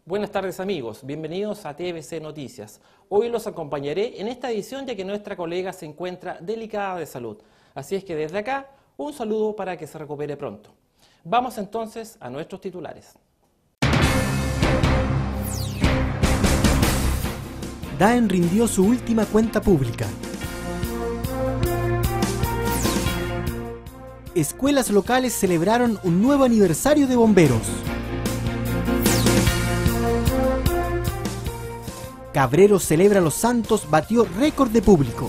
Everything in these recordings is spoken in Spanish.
Buenas tardes amigos, bienvenidos a TVC Noticias. Hoy los acompañaré en esta edición ya que nuestra colega se encuentra delicada de salud. Así es que desde acá, un saludo para que se recupere pronto. Vamos entonces a nuestros titulares. DAEN rindió su última cuenta pública. Escuelas locales celebraron un nuevo aniversario de bomberos. Cabrero celebra Los Santos, batió récord de público.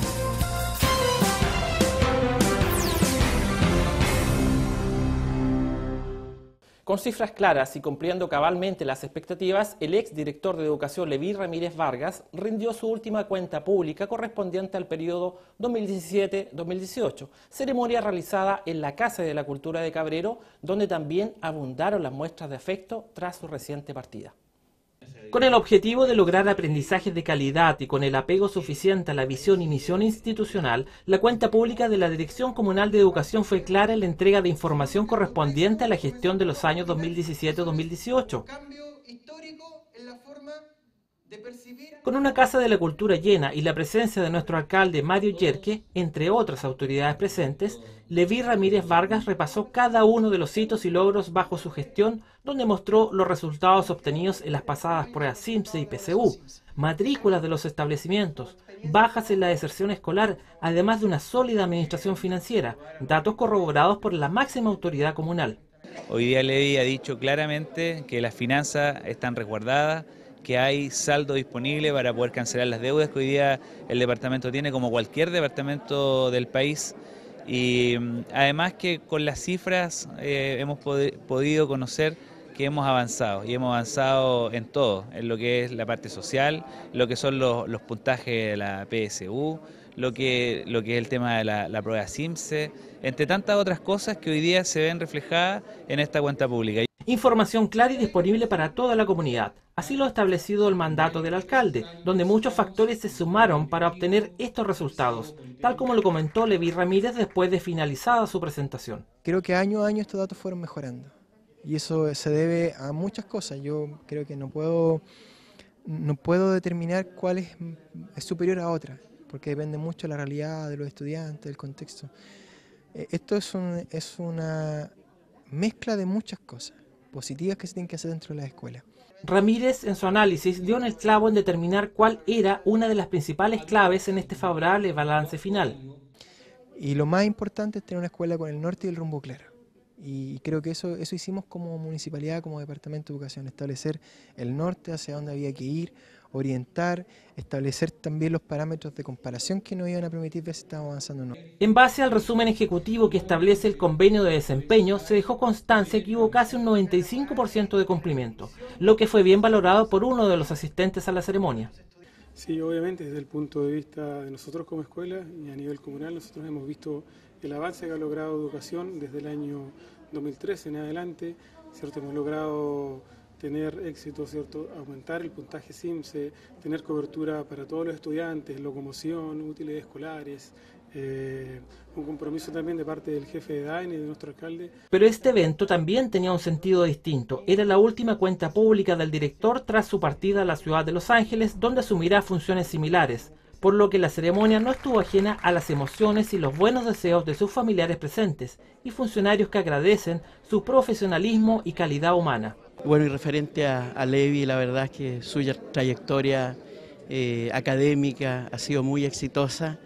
Con cifras claras y cumpliendo cabalmente las expectativas, el ex director de Educación Leví Ramírez Vargas rindió su última cuenta pública correspondiente al periodo 2017-2018, ceremonia realizada en la Casa de la Cultura de Cabrero, donde también abundaron las muestras de afecto tras su reciente partida. Con el objetivo de lograr aprendizajes de calidad y con el apego suficiente a la visión y misión institucional, la cuenta pública de la Dirección Comunal de Educación fue clara en la entrega de información correspondiente a la gestión de los años 2017-2018. Con una Casa de la Cultura llena y la presencia de nuestro alcalde Mario Yerke, entre otras autoridades presentes, Leví Ramírez Vargas repasó cada uno de los hitos y logros bajo su gestión, donde mostró los resultados obtenidos en las pasadas pruebas CIMSE y PSU, matrículas de los establecimientos, bajas en la deserción escolar, además de una sólida administración financiera, datos corroborados por la máxima autoridad comunal. Hoy día Leví ha dicho claramente que las finanzas están resguardadas, que hay saldo disponible para poder cancelar las deudas que hoy día el departamento tiene, como cualquier departamento del país. Y además que con las cifras hemos podido conocer que hemos avanzado, y hemos avanzado en todo, en lo que es la parte social, lo que son los puntajes de la PSU, lo que es el tema de la prueba CIMSE, entre tantas otras cosas que hoy día se ven reflejadas en esta cuenta pública. Información clara y disponible para toda la comunidad. Así lo ha establecido el mandato del alcalde, donde muchos factores se sumaron para obtener estos resultados, tal como lo comentó Leví Ramírez después de finalizada su presentación. Creo que año a año estos datos fueron mejorando y eso se debe a muchas cosas. Yo creo que no puedo determinar cuál es superior a otra, porque depende mucho de la realidad de los estudiantes, del contexto. Esto es una mezcla de muchas cosas positivas que se tienen que hacer dentro de la escuela. Ramírez, en su análisis, dio en el clavo en determinar cuál era una de las principales claves en este favorable balance final. Y lo más importante es tener una escuela con el norte y el rumbo claro. Y creo que eso hicimos como municipalidad, como departamento de educación, establecer el norte hacia dónde había que ir, orientar, establecer también los parámetros de comparación que nos iban a permitir ver si estábamos avanzando o no. En base al resumen ejecutivo que establece el convenio de desempeño, se dejó constancia que hubo casi un 95% de cumplimiento, lo que fue bien valorado por uno de los asistentes a la ceremonia. Sí, obviamente desde el punto de vista de nosotros como escuela y a nivel comunal, nosotros hemos visto el avance que ha logrado educación desde el año 2013 en adelante, ¿cierto? Hemos logrado tener éxito, ¿cierto? Aumentar el puntaje CIMSE, tener cobertura para todos los estudiantes, locomoción, útiles escolares, un compromiso también de parte del jefe de DAEN y de nuestro alcalde. Pero este evento también tenía un sentido distinto. Era la última cuenta pública del director tras su partida a la ciudad de Los Ángeles, donde asumirá funciones similares, por lo que la ceremonia no estuvo ajena a las emociones y los buenos deseos de sus familiares presentes y funcionarios que agradecen su profesionalismo y calidad humana. Bueno, y referente a Leví, la verdad es que su trayectoria académica ha sido muy exitosa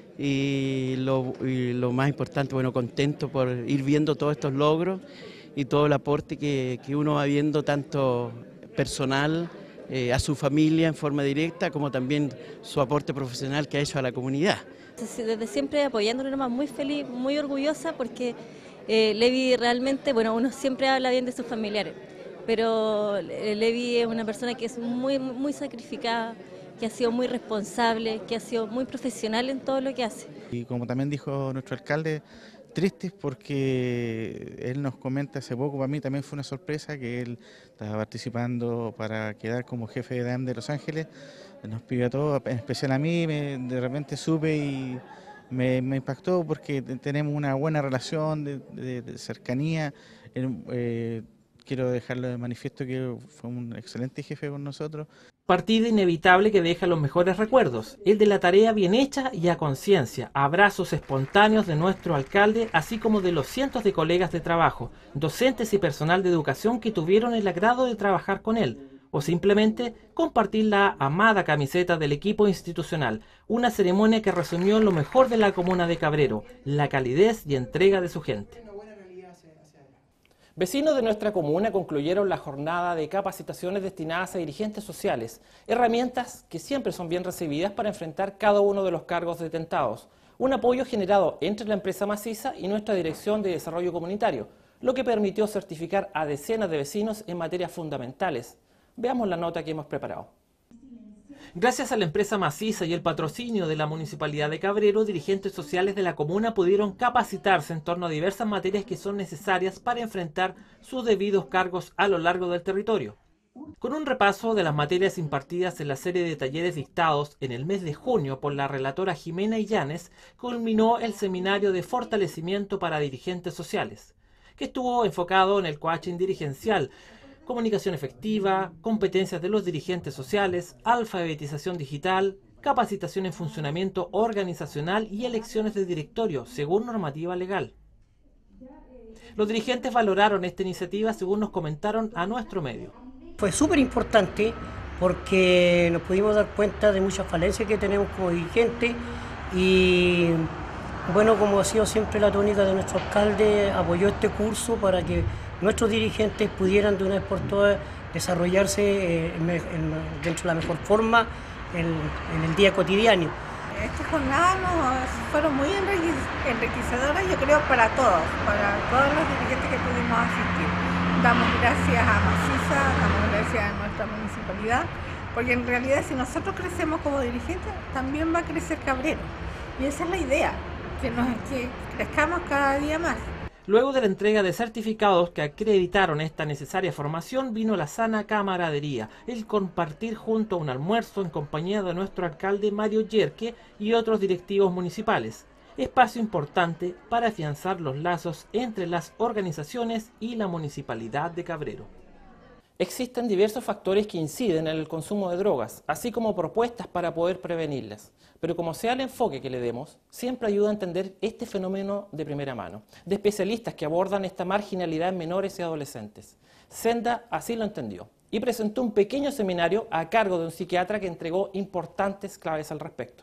y lo más importante, bueno, contento por ir viendo todos estos logros y todo el aporte que uno va viendo tanto personal, a su familia en forma directa, como también su aporte profesional que ha hecho a la comunidad. Desde siempre apoyándolo, nomás muy feliz, muy orgullosa porque Leví realmente, bueno, uno siempre habla bien de sus familiares, pero Leví es una persona que es muy sacrificada, que ha sido muy responsable, que ha sido muy profesional en todo lo que hace. Y como también dijo nuestro alcalde, tristes porque él nos comenta hace poco, para mí también fue una sorpresa que él estaba participando para quedar como jefe de DAEM de Los Ángeles, nos pidió a todos, en especial a mí, de repente supe y me impactó porque tenemos una buena relación de cercanía, quiero dejarlo de manifiesto que fue un excelente jefe con nosotros. Partida inevitable que deja los mejores recuerdos, el de la tarea bien hecha y a conciencia, abrazos espontáneos de nuestro alcalde, así como de los cientos de colegas de trabajo, docentes y personal de educación que tuvieron el agrado de trabajar con él, o simplemente compartir la amada camiseta del equipo institucional, una ceremonia que resumió lo mejor de la comuna de Cabrero, la calidez y entrega de su gente. Vecinos de nuestra comuna concluyeron la jornada de capacitaciones destinadas a dirigentes sociales, herramientas que siempre son bien recibidas para enfrentar cada uno de los cargos detentados. Un apoyo generado entre la empresa Maciza y nuestra Dirección de Desarrollo Comunitario, lo que permitió certificar a decenas de vecinos en materias fundamentales. Veamos la nota que hemos preparado. Gracias a la empresa Maciza y el patrocinio de la Municipalidad de Cabrero, dirigentes sociales de la comuna pudieron capacitarse en torno a diversas materias que son necesarias para enfrentar sus debidos cargos a lo largo del territorio. Con un repaso de las materias impartidas en la serie de talleres dictados en el mes de junio por la relatora Jimena Illanes, culminó el seminario de fortalecimiento para dirigentes sociales, que estuvo enfocado en el coaching dirigencial, comunicación efectiva, competencias de los dirigentes sociales, alfabetización digital, capacitación en funcionamiento organizacional y elecciones de directorio, según normativa legal. Los dirigentes valoraron esta iniciativa según nos comentaron a nuestro medio. Fue súper importante porque nos pudimos dar cuenta de muchas falencias que tenemos como dirigentes y, bueno, como ha sido siempre la tónica de nuestro alcalde, apoyó este curso para que nuestros dirigentes pudieran de una vez por todas desarrollarse dentro de la mejor forma en el día cotidiano. Estas jornadas fueron muy enriquecedoras, yo creo, para todos los dirigentes que pudimos asistir. Damos gracias a Maciza, damos gracias a nuestra municipalidad, porque en realidad si nosotros crecemos como dirigentes, también va a crecer Cabrero. Y esa es la idea, que crezcamos cada día más. Luego de la entrega de certificados que acreditaron esta necesaria formación, vino la sana camaradería, el compartir junto a un almuerzo en compañía de nuestro alcalde Mario Yerke y otros directivos municipales. Espacio importante para afianzar los lazos entre las organizaciones y la Municipalidad de Cabrero. Existen diversos factores que inciden en el consumo de drogas, así como propuestas para poder prevenirlas. Pero como sea el enfoque que le demos, siempre ayuda a entender este fenómeno de primera mano, de especialistas que abordan esta marginalidad en menores y adolescentes. Senda así lo entendió y presentó un pequeño seminario a cargo de un psiquiatra que entregó importantes claves al respecto.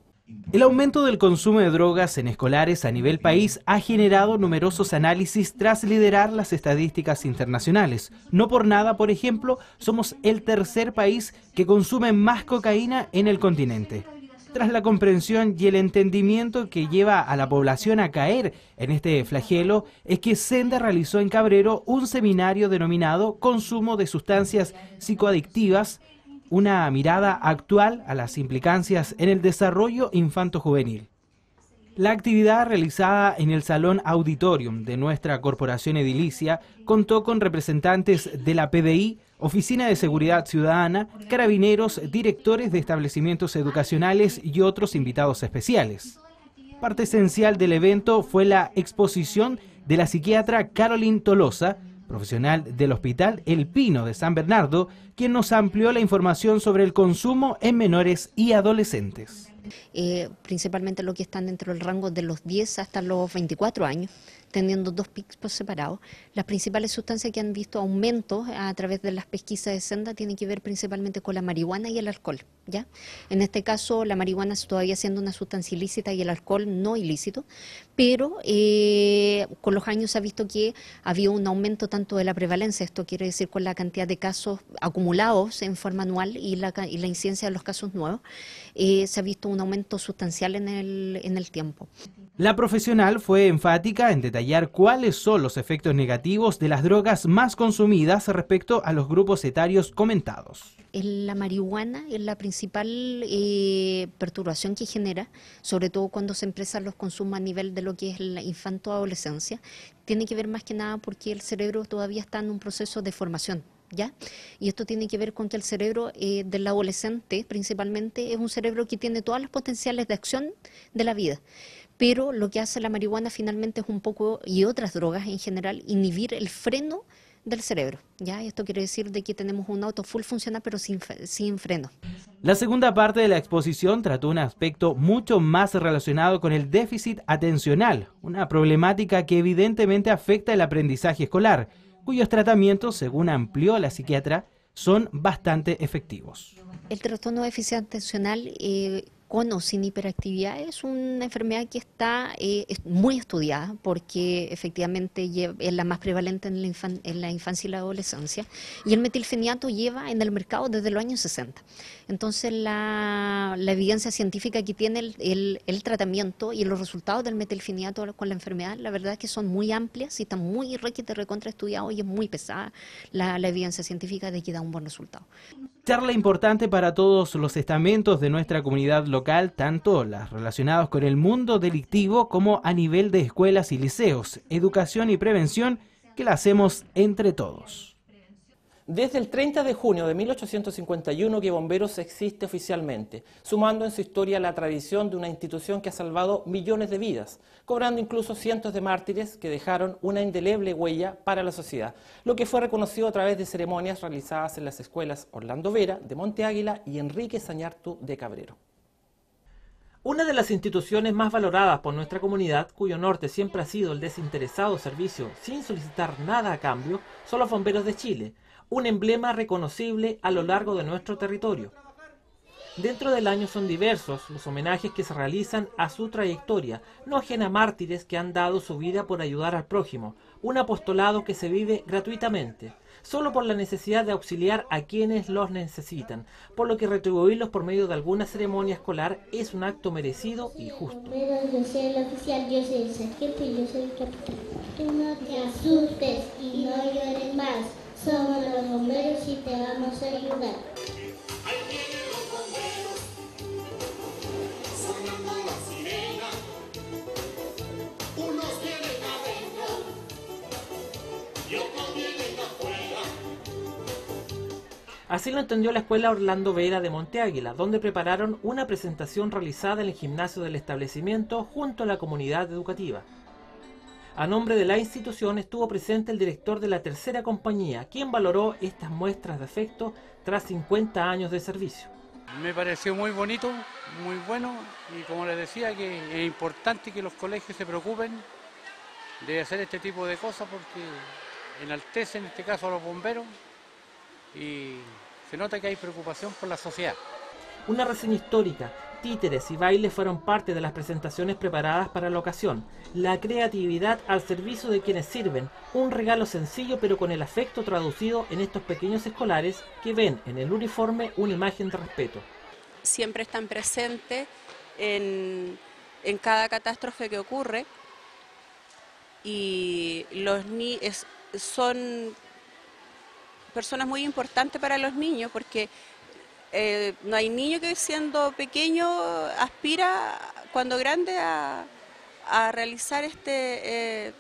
El aumento del consumo de drogas en escolares a nivel país ha generado numerosos análisis tras liderar las estadísticas internacionales. No por nada, por ejemplo, somos el tercer país que consume más cocaína en el continente. Tras la comprensión y el entendimiento que lleva a la población a caer en este flagelo, es que Senda realizó en Cabrero un seminario denominado Consumo de Sustancias Psicoadictivas, una mirada actual a las implicancias en el desarrollo infanto-juvenil. La actividad realizada en el Salón Auditorium de nuestra Corporación Edilicia contó con representantes de la PDI, Oficina de Seguridad Ciudadana, carabineros, directores de establecimientos educacionales y otros invitados especiales. Parte esencial del evento fue la exposición de la psiquiatra Caroline Tolosa, profesional del Hospital El Pino de San Bernardo, quien nos amplió la información sobre el consumo en menores y adolescentes. Principalmente los que están dentro del rango de los 10 hasta los 24 años, teniendo 2 picos separados. Las principales sustancias que han visto aumentos a través de las pesquisas de Senda tienen que ver principalmente con la marihuana y el alcohol, ¿ya? En este caso, la marihuana todavía siendo una sustancia ilícita y el alcohol no ilícito, pero con los años se ha visto que había un aumento tanto de la prevalencia, esto quiere decir con la cantidad de casos acumulados en forma anual y la incidencia de los casos nuevos, se ha visto un aumento sustancial en el tiempo. La profesional fue enfática en detallar cuáles son los efectos negativos de las drogas más consumidas respecto a los grupos etarios comentados. La marihuana es la principal perturbación que genera, sobre todo cuando se empiezan los consumos a nivel de lo que es la infanto-adolescencia. Tiene que ver más que nada porque el cerebro todavía está en un proceso de formación, ¿ya? Y esto tiene que ver con que el cerebro del adolescente principalmente es un cerebro que tiene todas las potenciales de acción de la vida. Pero lo que hace la marihuana finalmente es un poco, y otras drogas en general, inhibir el freno del cerebro. ¿Ya? Esto quiere decir de que tenemos un auto full funcional pero sin freno. La segunda parte de la exposición trató un aspecto mucho más relacionado con el déficit atencional, una problemática que evidentemente afecta el aprendizaje escolar, cuyos tratamientos, según amplió la psiquiatra, son bastante efectivos. El trastorno de déficit atencional con o sin hiperactividad es una enfermedad que está muy estudiada porque efectivamente es la más prevalente en la infancia y la adolescencia, y el metilfenidato lleva en el mercado desde los años 60. Entonces la evidencia científica que tiene el tratamiento y los resultados del metilfenidato con la enfermedad, la verdad es que son muy amplias y están muy recontra estudiados, y es muy pesada la evidencia científica de que da un buen resultado. Charla importante para todos los estamentos de nuestra comunidad local, tanto las relacionadas con el mundo delictivo como a nivel de escuelas y liceos, educación y prevención, que la hacemos entre todos. Desde el 30 de junio de 1851 que Bomberos existe oficialmente, sumando en su historia la tradición de una institución que ha salvado millones de vidas, cobrando incluso cientos de mártires que dejaron una indeleble huella para la sociedad, lo que fue reconocido a través de ceremonias realizadas en las escuelas Orlando Vera de Monte Águila y Enrique Sañartu de Cabrero. Una de las instituciones más valoradas por nuestra comunidad, cuyo norte siempre ha sido el desinteresado servicio sin solicitar nada a cambio, son los Bomberos de Chile, un emblema reconocible a lo largo de nuestro territorio. Dentro del año son diversos los homenajes que se realizan a su trayectoria, no ajena a mártires que han dado su vida por ayudar al prójimo, un apostolado que se vive gratuitamente, solo por la necesidad de auxiliar a quienes los necesitan, por lo que retribuirlos por medio de alguna ceremonia escolar es un acto merecido y justo. Yo soy el oficial, yo soy el sargento y yo soy el capitán. Tú no te asustes y no llores más. Somos los bomberos y te vamos a ayudar. Ahí vienen los bomberos, sonando la sirena. Unos vienen adentro y otros vienen afuera. Así lo entendió la escuela Orlando Vera de Monte Águila, donde prepararon una presentación realizada en el gimnasio del establecimiento junto a la comunidad educativa. A nombre de la institución estuvo presente el director de la tercera compañía, quien valoró estas muestras de afecto tras 50 años de servicio. Me pareció muy bonito, muy bueno, y como les decía, que es importante que los colegios se preocupen de hacer este tipo de cosas porque enaltece en este caso a los bomberos y se nota que hay preocupación por la sociedad. Una reseña histórica, títeres y bailes fueron parte de las presentaciones preparadas para la ocasión. La creatividad al servicio de quienes sirven, un regalo sencillo pero con el afecto traducido en estos pequeños escolares que ven en el uniforme una imagen de respeto. Siempre están presentes en cada catástrofe que ocurre y son personas muy importantes para los niños porque no hay niño que siendo pequeño aspira cuando grande a realizar este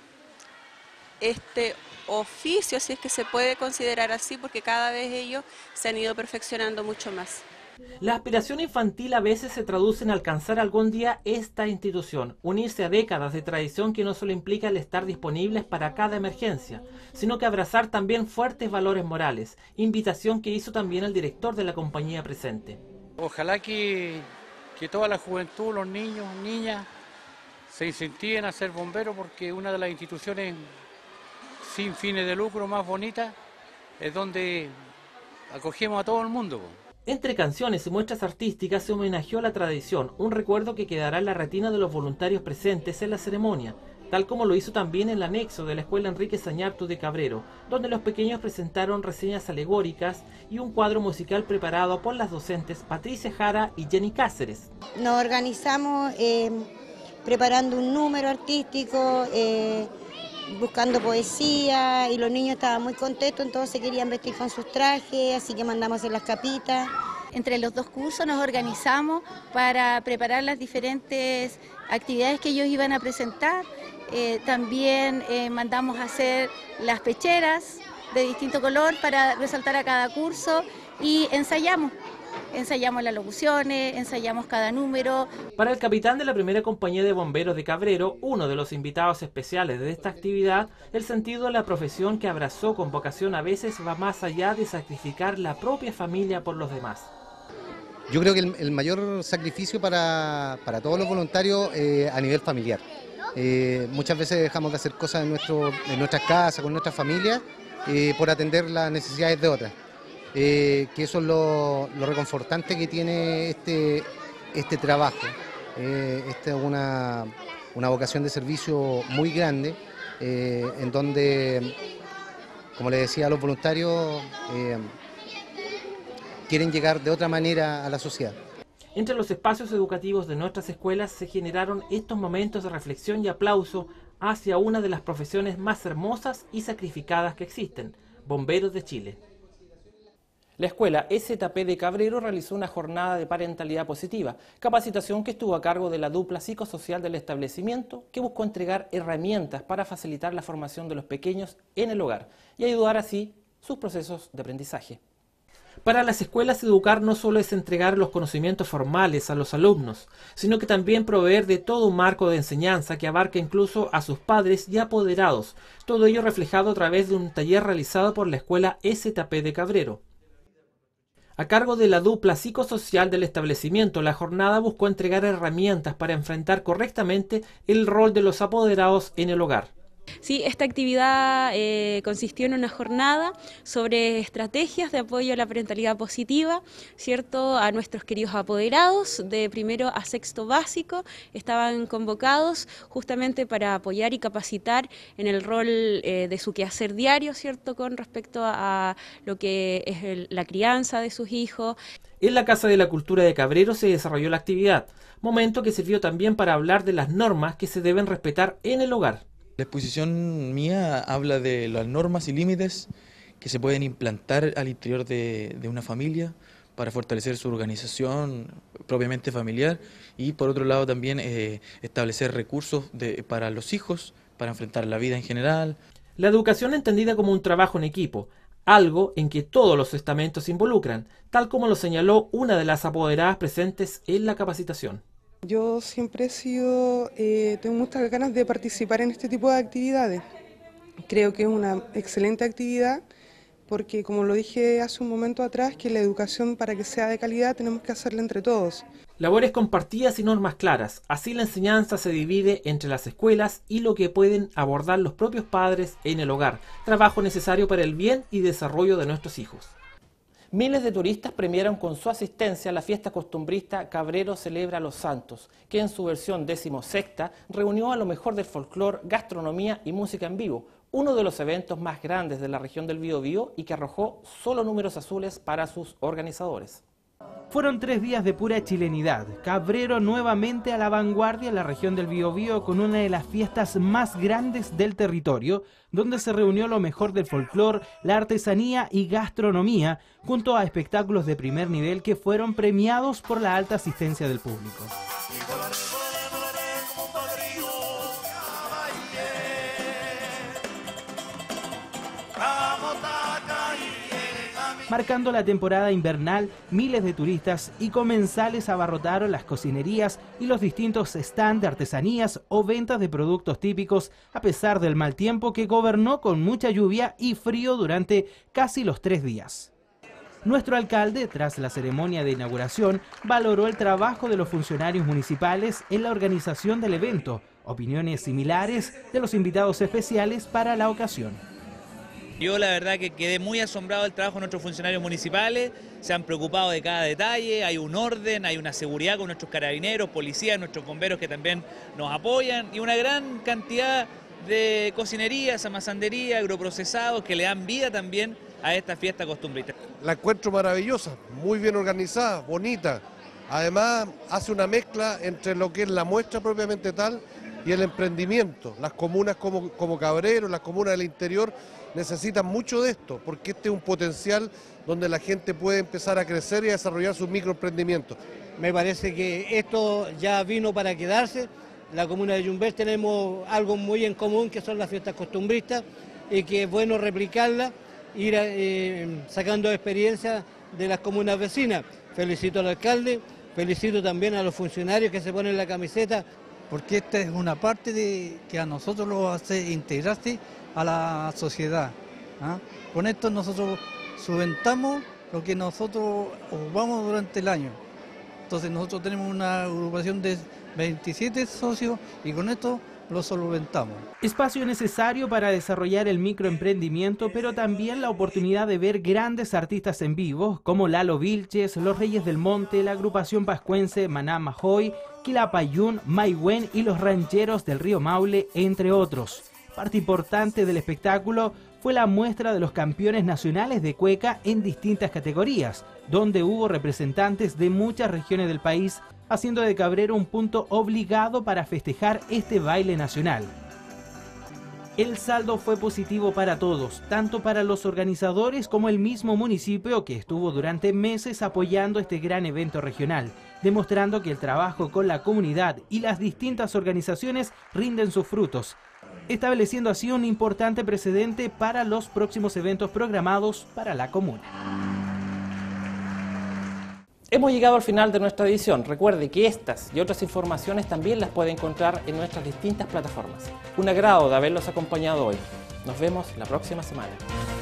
oficio, si es que se puede considerar así, porque cada vez ellos se han ido perfeccionando mucho más. La aspiración infantil a veces se traduce en alcanzar algún día esta institución, unirse a décadas de tradición que no solo implica el estar disponibles para cada emergencia, sino que abrazar también fuertes valores morales, invitación que hizo también el director de la compañía presente. Ojalá que toda la juventud, los niños, niñas, se incentiven a ser bomberos porque una de las instituciones sin fines de lucro más bonitas es donde acogemos a todo el mundo. Entre canciones y muestras artísticas se homenajeó a la tradición, un recuerdo que quedará en la retina de los voluntarios presentes en la ceremonia, tal como lo hizo también en el anexo de la escuela Enrique Sañartu de Cabrero, donde los pequeños presentaron reseñas alegóricas y un cuadro musical preparado por las docentes Patricia Jara y Jenny Cáceres. Nos organizamos preparando un número artístico, buscando poesía, y los niños estaban muy contentos, entonces querían vestir con sus trajes, así que mandamos a hacer las capitas. Entre los dos cursos nos organizamos para preparar las diferentes actividades que ellos iban a presentar. También mandamos a hacer las pecheras de distinto color para resaltar a cada curso y ensayamos ensayamos las locuciones, ensayamos cada número. Para el capitán de la primera compañía de bomberos de Cabrero, uno de los invitados especiales de esta actividad, el sentido de la profesión que abrazó con vocación a veces va más allá de sacrificar la propia familia por los demás. Yo creo que el mayor sacrificio para todos los voluntarios a nivel familiar. Muchas veces dejamos de hacer cosas en nuestras casas, con nuestras familias, por atender las necesidades de otras. Que eso es lo reconfortante que tiene este trabajo. Esta es una vocación de servicio muy grande, en donde, como les decía a los voluntarios, quieren llegar de otra manera a la sociedad. Entre los espacios educativos de nuestras escuelas se generaron estos momentos de reflexión y aplauso hacia una de las profesiones más hermosas y sacrificadas que existen, Bomberos de Chile. La escuela STP de Cabrero realizó una jornada de parentalidad positiva, capacitación que estuvo a cargo de la dupla psicosocial del establecimiento, que buscó entregar herramientas para facilitar la formación de los pequeños en el hogar y ayudar así sus procesos de aprendizaje. Para las escuelas, educar no solo es entregar los conocimientos formales a los alumnos, sino que también proveer de todo un marco de enseñanza que abarca incluso a sus padres y apoderados, todo ello reflejado a través de un taller realizado por la escuela STP de Cabrero. A cargo de la dupla psicosocial del establecimiento, la jornada buscó entregar herramientas para enfrentar correctamente el rol de los apoderados en el hogar. Sí, esta actividad consistió en una jornada sobre estrategias de apoyo a la parentalidad positiva, ¿cierto? A nuestros queridos apoderados de primero a sexto básico estaban convocados justamente para apoyar y capacitar en el rol de su quehacer diario, ¿cierto? Con respecto a lo que es la crianza de sus hijos. En la Casa de la Cultura de Cabrero se desarrolló la actividad, momento que sirvió también para hablar de las normas que se deben respetar en el hogar. La exposición mía habla de las normas y límites que se pueden implantar al interior de una familia para fortalecer su organización propiamente familiar y por otro lado también establecer recursos para los hijos, para enfrentar la vida en general. La educación entendida como un trabajo en equipo, algo en que todos los estamentos se involucran, tal como lo señaló una de las apoderadas presentes en la capacitación. Yo siempre tengo muchas ganas de participar en este tipo de actividades. Creo que es una excelente actividad porque, como lo dije hace un momento atrás, que la educación para que sea de calidad tenemos que hacerla entre todos. Labores compartidas y normas claras, así la enseñanza se divide entre las escuelas y lo que pueden abordar los propios padres en el hogar, trabajo necesario para el bien y desarrollo de nuestros hijos. Miles de turistas premiaron con su asistencia a la fiesta costumbrista Cabrero Celebra a los Santos, que en su versión 16ª reunió a lo mejor del folclore, gastronomía y música en vivo, uno de los eventos más grandes de la región del Biobío y que arrojó solo números azules para sus organizadores. Fueron 3 días de pura chilenidad. Cabrero nuevamente a la vanguardia en la región del Biobío con una de las fiestas más grandes del territorio, donde se reunió lo mejor del folclore, la artesanía y gastronomía, junto a espectáculos de primer nivel que fueron premiados por la alta asistencia del público. Marcando la temporada invernal, miles de turistas y comensales abarrotaron las cocinerías y los distintos stands de artesanías o ventas de productos típicos, a pesar del mal tiempo que gobernó con mucha lluvia y frío durante casi los 3 días. Nuestro alcalde, tras la ceremonia de inauguración, valoró el trabajo de los funcionarios municipales en la organización del evento, opiniones similares de los invitados especiales para la ocasión. Yo la verdad que quedé muy asombrado del trabajo de nuestros funcionarios municipales, se han preocupado de cada detalle, hay un orden, hay una seguridad con nuestros carabineros, policías, nuestros bomberos que también nos apoyan y una gran cantidad de cocinerías, amasanderías, agroprocesados que le dan vida también a esta fiesta costumbrista. La encuentro maravillosa, muy bien organizada, bonita, además hace una mezcla entre lo que es la muestra propiamente tal y el emprendimiento. Las comunas como Cabrero, las comunas del interior necesitan mucho de esto, porque este es un potencial donde la gente puede empezar a crecer y a desarrollar sus microemprendimientos. Me parece que esto ya vino para quedarse. La comuna de Yumbel tenemos algo muy en común, que son las fiestas costumbristas, y que es bueno replicarlas, ir sacando experiencias de las comunas vecinas. felicito al alcalde, felicito también a los funcionarios que se ponen la camiseta. Porque esta es una parte de que a nosotros lo hace integrarse a la sociedad. ¿Ah? Con esto nosotros subventamos lo que nosotros ocupamos durante el año. Entonces nosotros tenemos una agrupación de 27 socios y con esto lo solventamos. Espacio necesario para desarrollar el microemprendimiento, pero también la oportunidad de ver grandes artistas en vivo, como Lalo Vilches, Los Reyes del Monte, la agrupación pascuense Maná Majoy, Quilapayún, Maihuen y los rancheros del río Maule, entre otros. Parte importante del espectáculo fue la muestra de los campeones nacionales de cueca en distintas categorías, donde hubo representantes de muchas regiones del país, haciendo de Cabrero un punto obligado para festejar este baile nacional. El saldo fue positivo para todos, tanto para los organizadores como el mismo municipio que estuvo durante meses apoyando este gran evento regional, demostrando que el trabajo con la comunidad y las distintas organizaciones rinden sus frutos, estableciendo así un importante precedente para los próximos eventos programados para la comuna. Hemos llegado al final de nuestra edición. Recuerde que estas y otras informaciones también las puede encontrar en nuestras distintas plataformas. Un agrado de haberlos acompañado hoy. Nos vemos la próxima semana.